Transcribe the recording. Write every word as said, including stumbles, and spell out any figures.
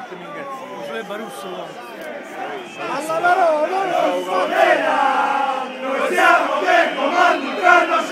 fatemi incazzare. Sulle barusso. Alla parola, non siamo che comando,